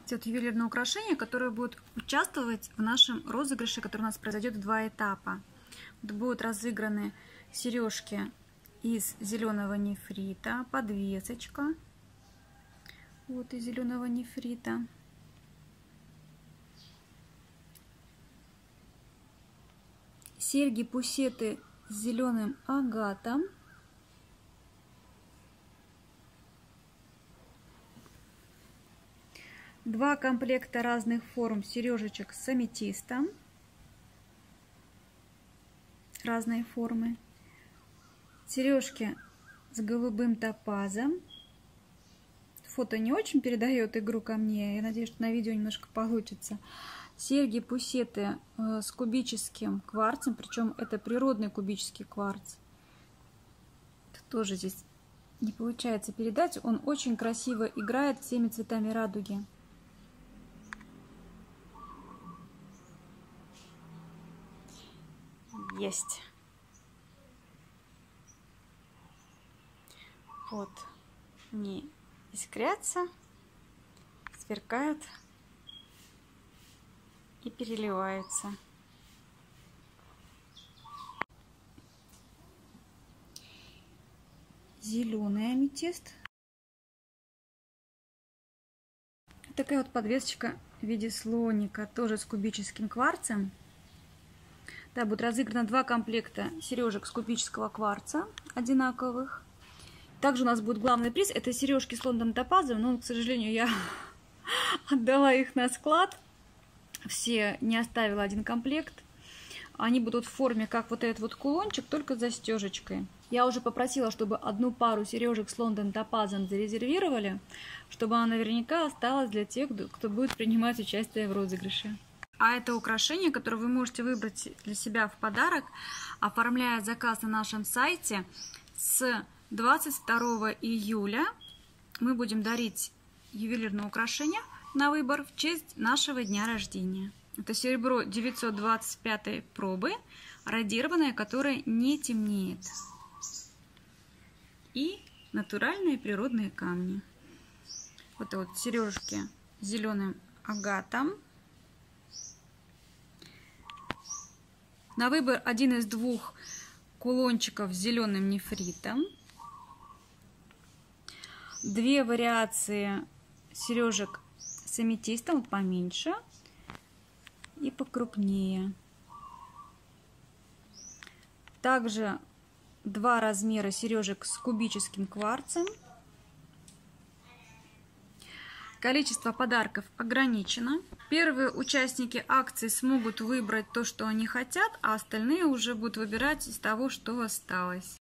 эти вот ювелирные украшения, которые будут участвовать в нашем розыгрыше, который у нас произойдет в 2 этапа. Вот будут разыграны сережки из зеленого нефрита, подвесочка вот из зеленого нефрита, серьги-пусеты с зеленым агатом, два комплекта разных форм сережечек с аметистом разной формы, сережки с голубым топазом. Фото не очень передает игру ко мне, я надеюсь, что на видео немножко получится. Серьги-пусеты с кубическим кварцем, причем это природный кубический кварц. Это тоже здесь не получается передать, он очень красиво играет всеми цветами радуги. Есть. Вот они искрятся, сверкают и переливаются. Зеленый аметист. Такая вот подвесочка в виде слоника, тоже с кубическим кварцем. Да, будет разыграно 2 комплекта сережек с кубического кварца одинаковых. Также у нас будет главный приз. Это сережки с лондонным топазом, но, к сожалению, я отдала их на склад. Все не оставила один комплект. Они будут в форме, как вот этот вот кулончик, только с застежечкой. Я уже попросила, чтобы одну пару сережек с лондонным топазом зарезервировали, чтобы она наверняка осталась для тех, кто будет принимать участие в розыгрыше. А это украшение, которое вы можете выбрать для себя в подарок, оформляя заказ на нашем сайте. С 22 июля мы будем дарить ювелирное украшение на выбор в честь нашего дня рождения. Это серебро 925 пробы, радированное, которое не темнеет. И натуральные природные камни. Вот сережки с зеленым агатом. На выбор один из 2 кулончиков с зеленым нефритом. 2 вариации сережек с аметистом, поменьше и покрупнее. Также 2 размера сережек с кубическим кварцем. Количество подарков ограничено. Первые участники акции смогут выбрать то, что они хотят, а остальные уже будут выбирать из того, что осталось.